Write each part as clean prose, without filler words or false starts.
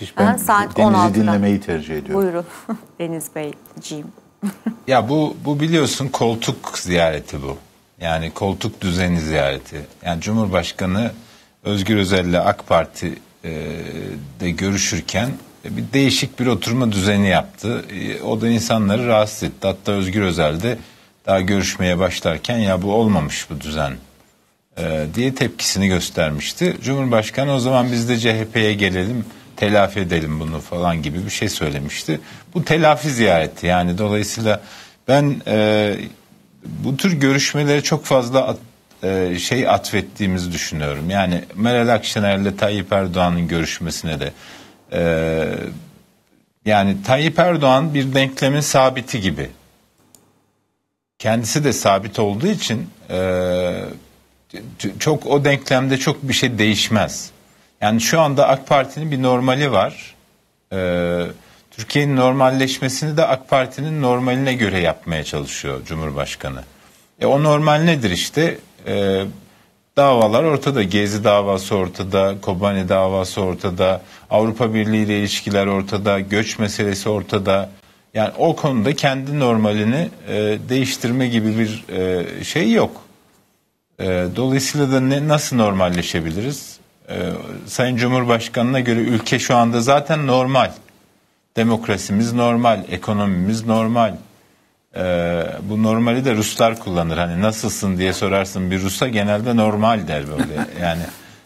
müthiş. Ben saat Deniz'i 16'da dinlemeyi tercih ediyorum. Buyurun Deniz Beyciğim. Ya bu biliyorsun koltuk ziyareti bu. Yani koltuk düzeni ziyareti. Yani Cumhurbaşkanı Özgür Özel'le AK Parti'de görüşürken bir değişik bir oturma düzeni yaptı. O da insanları rahatsız etti. Hatta Özgür Özel de daha görüşmeye başlarken ya bu olmamış bu düzen diye tepkisini göstermişti. Cumhurbaşkanı o zaman biz de CHP'ye gelelim, telafi edelim bunu falan gibi bir şey söylemişti. Bu telafi ziyareti, yani dolayısıyla ben bu tür görüşmelere çok fazla atfettiğimizi düşünüyorum. Yani Meral Akşener'le Tayyip Erdoğan'ın görüşmesine de yani Tayyip Erdoğan bir denklemin sabiti gibi. Kendisi de sabit olduğu için çok o denklemde çok bir şey değişmez. Yani şu anda AK Parti'nin bir normali var. Türkiye'nin normalleşmesini de AK Parti'nin normaline göre yapmaya çalışıyor Cumhurbaşkanı. O normal nedir işte? Davalar ortada. Gezi davası ortada, Kobani davası ortada, Avrupa Birliği ile ilişkiler ortada, göç meselesi ortada. Yani o konuda kendi normalini değiştirme gibi bir şey yok. Dolayısıyla da nasıl normalleşebiliriz? Sayın Cumhurbaşkanı'na göre ülke şu anda zaten normal. Demokrasimiz normal, ekonomimiz normal. Bu normali de Ruslar kullanır. Hani nasılsın diye sorarsın bir Rus'a, genelde normal der böyle. Yani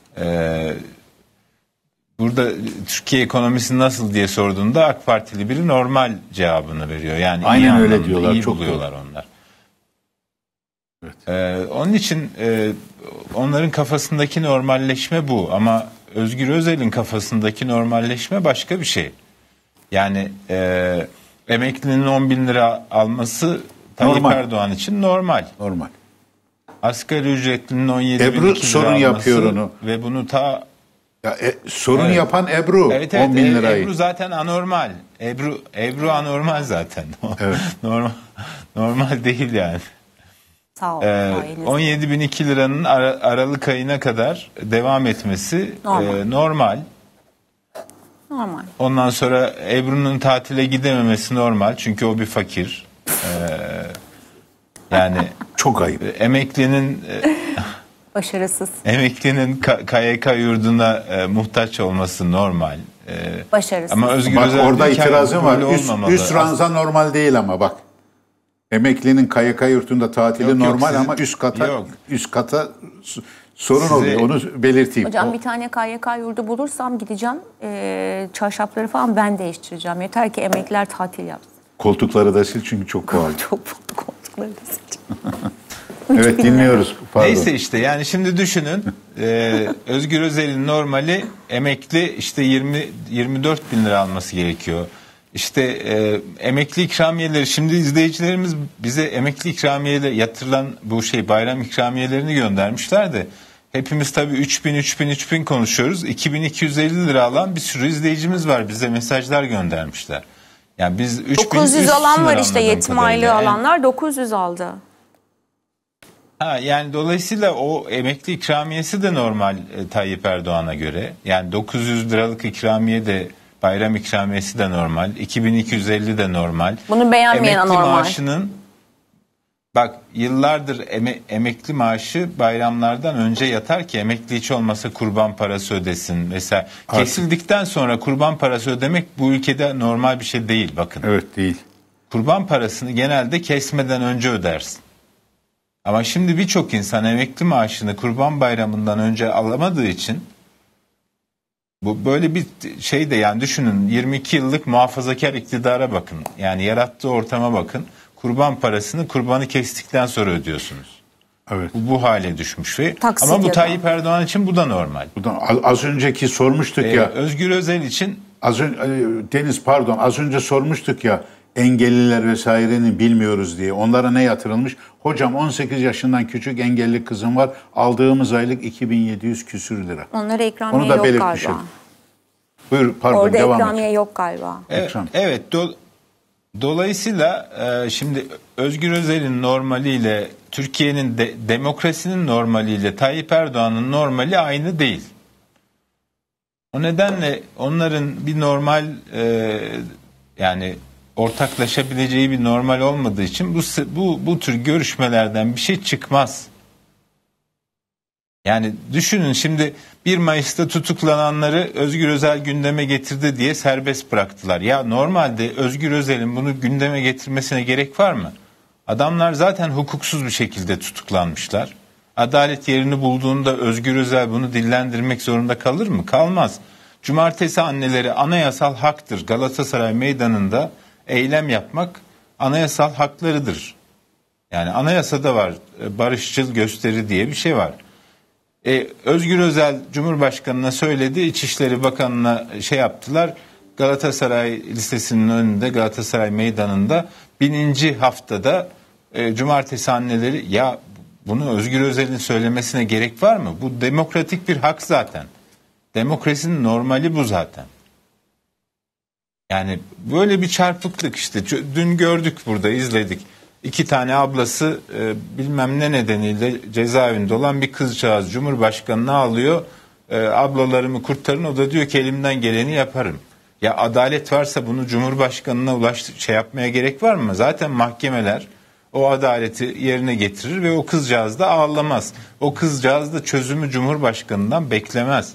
burada Türkiye ekonomisi nasıl diye sorduğunda AK Partili biri normal cevabını veriyor. Yani aynen iyi öyle diyorlar. İyi çok buluyorlar doğru. onlar. Evet. Onun için onların kafasındaki normalleşme bu, ama Özgür Özel'in kafasındaki normalleşme başka bir şey. Yani emeklinin 10 bin lira alması Tayyip Erdoğan için normal. Normal. Asgari ücretlinin 17 bin Ebru lira sorun alması yapıyor onu. Ve bunu sorun evet. yapan Ebru. Evet, 10 bin lirayı. Ebru zaten anormal. Ebru anormal zaten. Evet. Normal değil yani. Sağ ol. 17.002 liranın Aralık ayına kadar devam etmesi normal. Normal. Ondan sonra Ebru'nun tatile gidememesi normal. Çünkü o bir fakir. Yani çok ayıp. Emeklinin başarısız. Emeklinin KYK yurduna muhtaç olması normal. Başarısız. Ama Özgür bak Özel orada itirazım var. Üst ranza aslında normal değil ama bak. Emeklinin KYK yurtunda tatili normal ama üst kata sorun oluyor. Onu belirteyim. Hocam bir tane KYK yurdu bulursam gideceğim. Çarşafları falan ben değiştireceğim. Yeter ki emekliler tatil yapsın. Koltukları da sil çünkü çok pahalı. Çok koltukları da sileceğim. Evet, dinliyoruz. Pardon. Neyse işte yani şimdi düşünün. Özgür Özel'in normali emekli işte 24 bin lira alması gerekiyor. İşte emekli ikramiyeleri, şimdi izleyicilerimiz bize emekli ikramiyeleri yatırılan bu bayram ikramiyelerini göndermişler de hepimiz tabii 3000 konuşuyoruz. 2250 lira alan bir sürü izleyicimiz var, bize mesajlar göndermişler. Yani biz 900 alan var işte, yetim aylığı alanlar 900 aldı. Yani dolayısıyla o emekli ikramiyesi de normal Tayyip Erdoğan'a göre. Yani 900 liralık ikramiye de, bayram ikramiyesi de normal. 2250 de normal. Bunu beğenmeyen emekli anormal. Maaşının, bak yıllardır emekli maaşı bayramlardan önce yatar ki emekli hiç olmasa kurban parası ödesin. Mesela kesildikten sonra kurban parası ödemek bu ülkede normal bir şey değil, bakın. Evet, değil. Kurban parasını genelde kesmeden önce ödersin. Ama şimdi birçok insan emekli maaşını Kurban Bayramı'ndan önce alamadığı için bu böyle bir şey de, yani düşünün 22 yıllık muhafazakar iktidara bakın. Yani yarattığı ortama bakın. Kurban parasını kurbanı kestikten sonra ödüyorsunuz. Evet. Bu hale düşmüş ve Taksit ama bu Tayyip Erdoğan için bu da normal. Az önceki sormuştuk ya. Özgür Özel için Deniz pardon, az önce sormuştuk ya, engelliler vesairenin bilmiyoruz diye. Onlara ne yatırılmış? Hocam 18 yaşından küçük engelli kızım var. Aldığımız aylık 2700 küsür lira. Onlara ikramiye Onu da yok belirtmişim. galiba. Buyur, pardon, orada devam ikramiye et. yok galiba. Evet. Dolayısıyla şimdi Özgür Özel'in normaliyle Türkiye'nin demokrasinin normaliyle Tayyip Erdoğan'ın normali aynı değil. O nedenle onların bir normal yani ortaklaşabileceği bir normal olmadığı için bu tür görüşmelerden bir şey çıkmaz. Yani düşünün, şimdi 1 Mayıs'ta tutuklananları Özgür Özel gündeme getirdi diye serbest bıraktılar. Ya normalde Özgür Özel'in bunu gündeme getirmesine gerek var mı? Adamlar zaten hukuksuz bir şekilde tutuklanmışlar. Adalet yerini bulduğunda Özgür Özel bunu dillendirmek zorunda kalır mı? Kalmaz. Cumartesi anneleri anayasal haktır. Galatasaray Meydanı'nda eylem yapmak anayasal haklarıdır. Yani anayasada var, barışçıl gösteri diye bir şey var. Özgür Özel Cumhurbaşkanı'na söyledi, İçişleri Bakanı'na şey yaptılar. Galatasaray Lisesi'nin önünde, Galatasaray Meydanı'nda 1000. haftada Cumartesi anneleri, ya bunu Özgür Özel'in söylemesine gerek var mı? Bu demokratik bir hak zaten. Demokrasinin normali bu zaten. Yani böyle bir çarpıklık işte. Dün gördük, burada izledik. 2 tane ablası bilmem ne nedeniyle cezaevinde olan bir kızcağız Cumhurbaşkanı'na alıyor. Ablalarımı kurtarın, o da diyor ki elimden geleni yaparım. Ya adalet varsa bunu Cumhurbaşkanı'na yapmaya gerek var mı? Zaten mahkemeler o adaleti yerine getirir ve o kızcağız da ağlamaz. O kızcağız da çözümü Cumhurbaşkanı'ndan beklemez.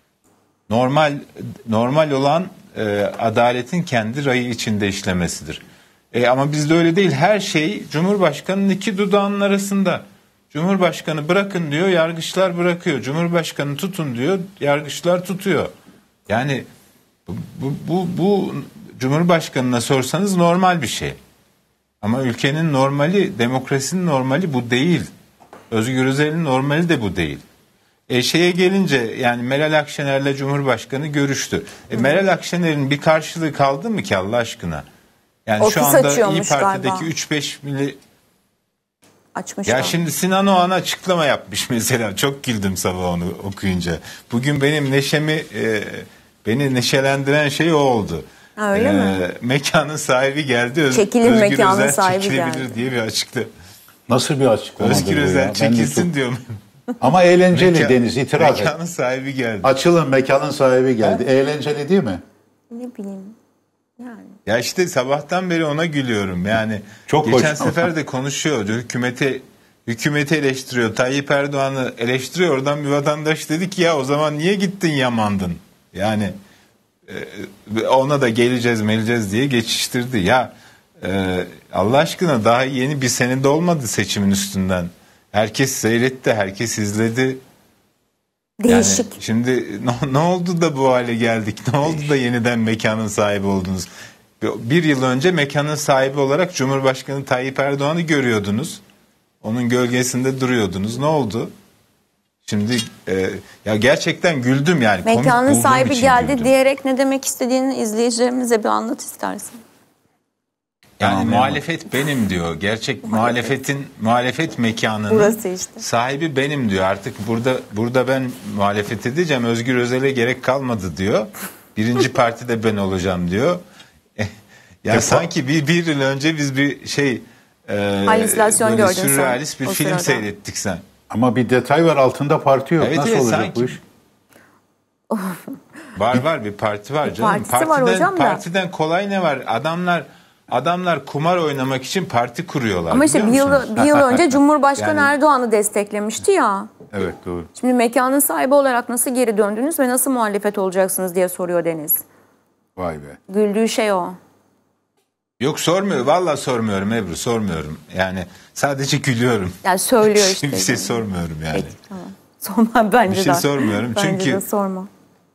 Normal olan adaletin kendi rayı içinde işlemesidir. Ama bizde öyle değil. Her şey Cumhurbaşkanı'nın 2 dudağının arasında. Cumhurbaşkanı bırakın diyor, yargıçlar bırakıyor. Cumhurbaşkanı tutun diyor, yargıçlar tutuyor. Yani bu Cumhurbaşkanı'na sorsanız normal bir şey. Ama ülkenin normali, demokrasinin normali bu değil. Özgür Özel'in normali de bu değil. Şeye gelince, yani Meral Akşener'le Cumhurbaşkanı görüştü. Meral Akşener'in bir karşılığı kaldı mı ki Allah aşkına? Yani Ofis şu anda İYİ açıyormuş Parti'deki galiba. 3-5 milli... Açmış Ya da. şimdi Sinan Oğan açıklama yapmış mesela. Çok güldüm sabah onu okuyunca. Bugün benim beni neşelendiren şey o oldu. Ha, öyle mi? Mekanın sahibi geldi. Çekilin, Özgür mekanın Özel sahibi çekilebilir geldi. diye bir açıklama. Nasıl bir açıklamadır Özgür bu ya? Özel Ben de çekilsin çok- diyorum. Ama eğlenceli Deniz, itiraf et. Mekanın sahibi geldi. Açılın, mekanın sahibi geldi. Eğlenceli değil mi? Ne bileyim. Yani. Ya işte sabahtan beri ona gülüyorum. Yani Çok geçen hoş. sefer de konuşuyor. Hükümeti eleştiriyor. Tayyip Erdoğan'ı eleştiriyor. Oradan bir vatandaş dedi ki ya o zaman niye gittin Yamandın? Yani ona da geleceğiz diye geçiştirdi. Ya Allah aşkına daha yeni bir senede olmadı seçimin üstünden. Herkes seyretti, herkes izledi. Değişik. Yani şimdi ne oldu da bu hale geldik? Ne oldu da yeniden mekanın sahibi oldunuz? 1 yıl önce mekanın sahibi olarak Cumhurbaşkanı Tayyip Erdoğan'ı görüyordunuz. Onun gölgesinde duruyordunuz. Ne oldu? Şimdi ya gerçekten güldüm yani. Komik Mekanın bulduğum sahibi için geldi güldüm. diyerek ne demek istediğini izleyicilerimize bir anlat istersen. Yani muhalefet benim diyor. Gerçek muhalefet mekanının Burası işte. sahibi benim diyor. Artık burada ben muhalefet edeceğim. Özgür Özel'e gerek kalmadı diyor. 1. partide ben olacağım diyor. Yani sanki bir yıl önce biz bir Halüsinasyon böyle gördün sen sürrealist bir o film sırada. seyrettik sen. Ama bir detay var, altında parti yok. Evet, Nasıl evet, olacak sanki. bu iş? Var bir parti var canım. Partisi var hocam da. Partiden kolay ne var? Adamlar kumar oynamak için parti kuruyorlar. Ama işte biliyor musunuz? bir yıl önce Cumhurbaşkanı Yani- Erdoğan'ı desteklemişti ya. Evet, doğru. Şimdi mekanın sahibi olarak nasıl geri döndünüz ve nasıl muhalefet olacaksınız diye soruyor Deniz. Vay be. Güldüğü şey o. Yok, sormuyor. Vallahi sormuyorum Ebru, sormuyorum. Yani sadece gülüyorum. Yani söylüyor işte. Bir şey sormuyorum yani. Peki, tamam. Sorma bence Bir şey de. sormuyorum Bence çünkü- de sorma.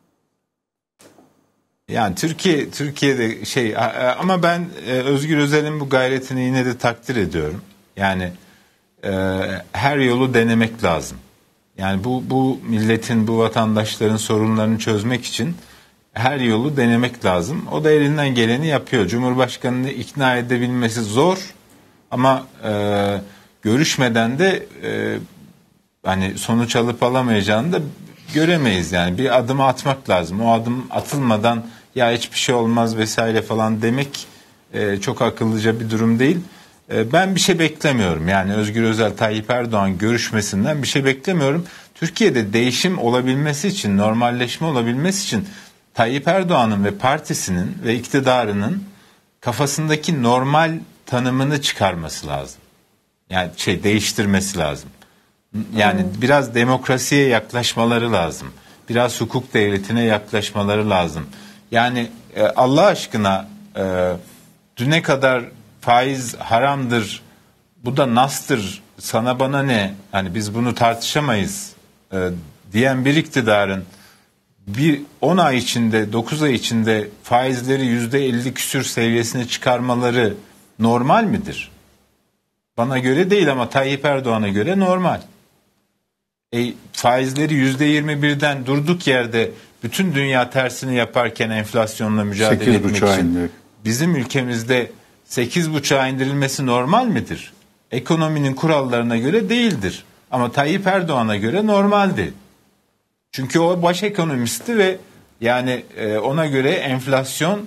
Yani Türkiye'de ama ben Özgür Özel'in bu gayretini yine de takdir ediyorum. Yani her yolu denemek lazım. Yani bu milletin, bu vatandaşların sorunlarını çözmek için her yolu denemek lazım. O da elinden geleni yapıyor. Cumhurbaşkanını ikna edebilmesi zor ama görüşmeden de hani sonuç alıp alamayacağını da göremeyiz. Yani bir adım atmak lazım. O adım atılmadan ya hiçbir şey olmaz vesaire falan demek çok akıllıca bir durum değil. Ben bir şey beklemiyorum. Yani Özgür Özel Tayyip Erdoğan görüşmesinden bir şey beklemiyorum. Türkiye'de değişim olabilmesi için, normalleşme olabilmesi için Tayyip Erdoğan'ın ve partisinin ve iktidarının kafasındaki normal tanımını çıkarması lazım. Yani değiştirmesi lazım. Yani biraz demokrasiye yaklaşmaları lazım. Biraz hukuk devletine yaklaşmaları lazım. Yani Allah aşkına düne kadar faiz haramdır, bu da nastır, sana bana ne, hani biz bunu tartışamayız diyen bir iktidarın bir 10 ay içinde, 9 ay içinde faizleri %50 küsür seviyesine çıkarmaları normal midir? Bana göre değil ama Tayyip Erdoğan'a göre normal. Faizleri %21'den durduk yerde bütün dünya tersini yaparken enflasyonla mücadele etmek için bizim ülkemizde 8,5'a indirilmesi normal midir? Ekonominin kurallarına göre değildir. Ama Tayyip Erdoğan'a göre normaldi. Çünkü o baş ekonomisti ve yani ona göre enflasyon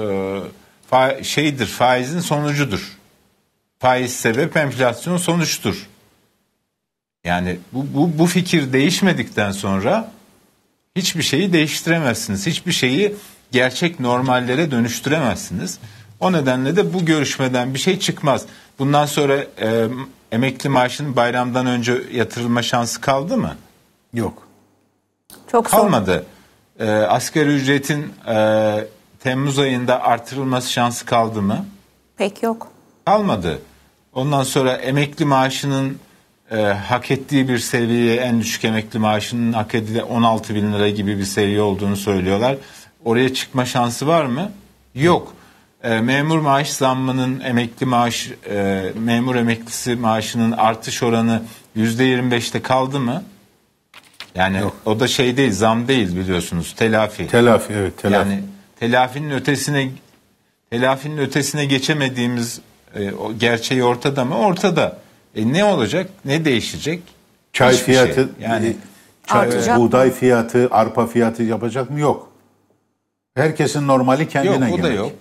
faizin sonucudur. Faiz sebep, enflasyon sonuçtur. Yani bu fikir değişmedikten sonra hiçbir şeyi değiştiremezsiniz. Hiçbir şeyi gerçek normallere dönüştüremezsiniz. O nedenle de bu görüşmeden bir şey çıkmaz. Bundan sonra emekli maaşının bayramdan önce yatırılma şansı kaldı mı? Yok. Çok zor. Kalmadı. Asgari ücretin Temmuz ayında artırılması şansı kaldı mı? Pek yok. Kalmadı. Ondan sonra emekli maaşının hak ettiği bir seviyeye, en düşük emekli maaşının hak ettiği 16 bin lira gibi bir seviye olduğunu söylüyorlar. Oraya çıkma şansı var mı? Yok. Memur maaş zammının memur emeklisi maaşının artış oranı %25'te kaldı mı? Yani yok. O da değil, zam değil biliyorsunuz, telafi. Telafi, evet, telafi. Yani telafinin ötesine geçemediğimiz o gerçeği ortada mı? Ortada. Ne olacak? Ne değişecek? Çay Hiçbir fiyatı, yani buğday fiyatı, arpa fiyatı yapacak mı? Yok. Herkesin normali kendine göre. Yok, o da yok.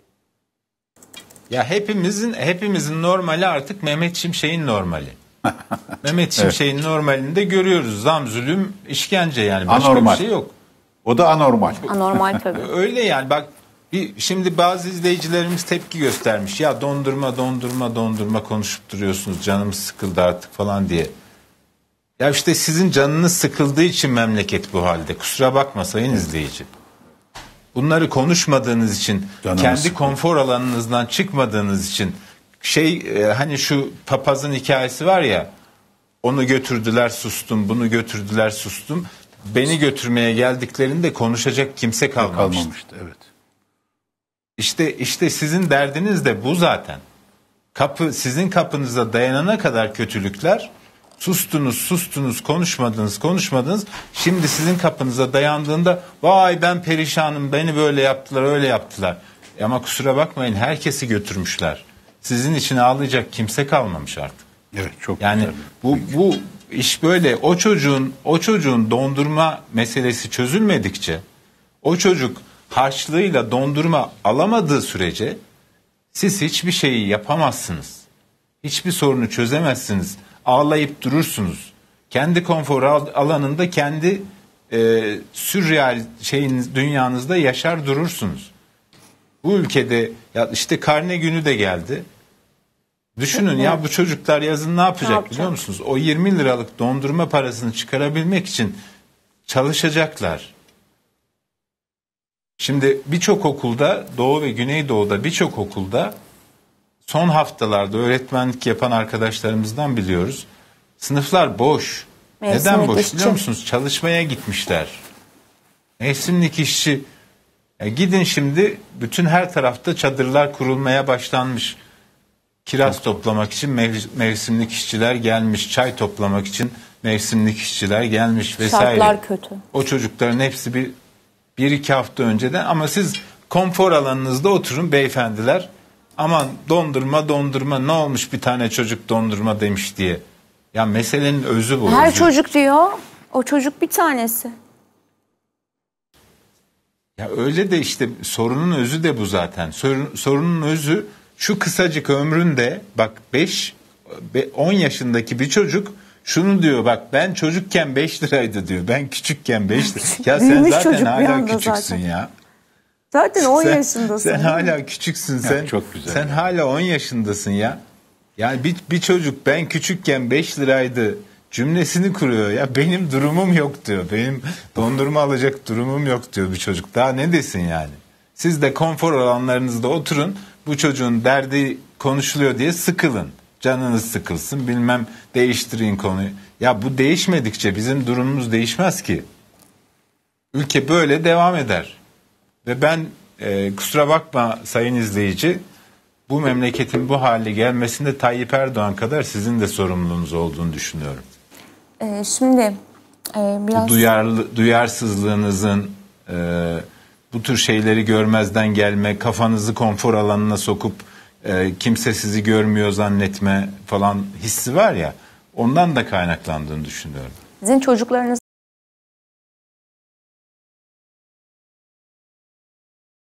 Ya hepimizin normali artık Mehmet Şimşek'in normali. Mehmet Şimşek'in normalini de görüyoruz. Zam, zulüm, işkence, yani başka anormal. Bir şey yok. O da anormal. Anormal tabii. Öyle yani, bak şimdi bazı izleyicilerimiz tepki göstermiş. Ya dondurma konuşup duruyorsunuz, canımız sıkıldı artık falan diye. Ya işte sizin canınız sıkıldığı için memleket bu halde. Kusura bakma sayın izleyici. Bunları konuşmadığınız için, kendi konfor alanınızdan çıkmadığınız için, hani şu papazın hikayesi var ya, onu götürdüler sustum, bunu götürdüler sustum. Beni götürmeye geldiklerinde konuşacak kimse kalmamıştı. Evet. İşte sizin derdiniz de bu zaten. Sizin kapınıza dayanana kadar kötülükler, sustunuz, konuşmadınız. Şimdi sizin kapınıza dayandığında vay ben perişanım, beni böyle yaptılar, öyle yaptılar. Ama kusura bakmayın, herkesi götürmüşler. Sizin için ağlayacak kimse kalmamış artık. Evet, çok yani güzel. bu iş böyle. O çocuğun dondurma meselesi çözülmedikçe, o çocuk harçlığıyla dondurma alamadığı sürece siz hiçbir şeyi yapamazsınız. Hiçbir sorunu çözemezsiniz. Ağlayıp durursunuz. Kendi konfor alanında, kendi sürreal dünyanızda yaşar durursunuz. Bu ülkede ya işte karne günü de geldi. Düşünün ya, bu çocuklar yazın ne yapacak biliyor musunuz? O 20 liralık dondurma parasını çıkarabilmek için çalışacaklar. Şimdi birçok okulda, Doğu ve Güneydoğu'da birçok okulda son haftalarda öğretmenlik yapan arkadaşlarımızdan biliyoruz. Sınıflar boş. Neden boş biliyor musunuz? Çalışmaya gitmişler. Mevsimlik işçi. Gidin şimdi, bütün her tarafta çadırlar kurulmaya başlanmış. Kiraz toplamak için mevsimlik işçiler gelmiş. Çay toplamak için mevsimlik işçiler gelmiş vesaire. Şartlar kötü. O çocukların hepsi bir iki hafta önceden, ama siz konfor alanınızda oturun beyefendiler. Aman dondurma ne olmuş, bir tane çocuk dondurma demiş diye. Ya meselenin özü bu. Her çocuk diyor. O çocuk bir tanesi. Ya öyle de işte, sorunun özü de bu zaten. Sorunun özü şu: kısacık ömründe bak 10 yaşındaki bir çocuk Şunu diyor, bak ben çocukken 5 liraydı diyor. Ben küçükken 5 lira. Ya sen Büyümüş zaten çocuk bir hala anda küçüksün zaten. ya. Zaten 10 yaşındasın. Sen hala küçüksün. Sen çok güzel Sen ya. hala 10 yaşındasın ya. Yani bir çocuk ben küçükken 5 liraydı cümlesini kuruyor ya. Benim durumum yok diyor. Benim dondurma alacak durumum yok diyor bir çocuk. Daha ne desin yani? Siz de konfor alanlarınızda oturun. Bu çocuğun derdi konuşuluyor diye sıkılın. Canınız sıkılsın, bilmem değiştirin konuyu. Ya bu değişmedikçe bizim durumumuz değişmez ki. Ülke böyle devam eder. Ve ben kusura bakma sayın izleyici, bu memleketin bu hale gelmesinde Tayyip Erdoğan kadar sizin de sorumluluğunuz olduğunu düşünüyorum. Şimdi biraz... Duyarsızlığınızın, bu tür şeyleri görmezden gelme, kafanızı konfor alanına sokup kimse sizi görmüyor zannetme falan hissi var ya, ondan da kaynaklandığını düşünüyorum. Sizin çocuklarınız